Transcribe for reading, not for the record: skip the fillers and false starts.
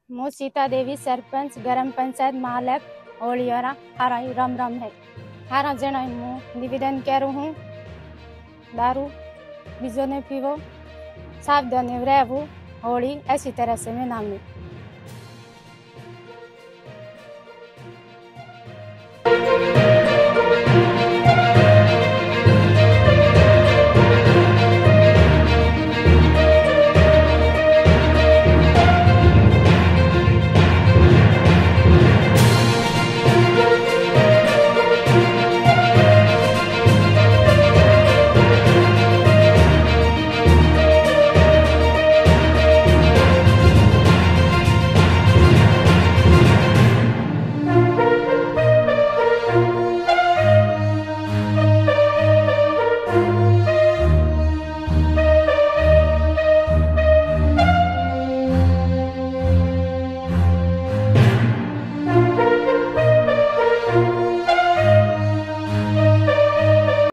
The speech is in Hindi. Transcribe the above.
मु सीता देवी सरपंच ग्राम पंचायत महालेक होलियारा हारा राम राम है। हारा जन मु निवेदन करूँ हूँ, दारू बीजो ने पीवो, सावधानी रहवो, होली ऐसी तरह से मैं नाम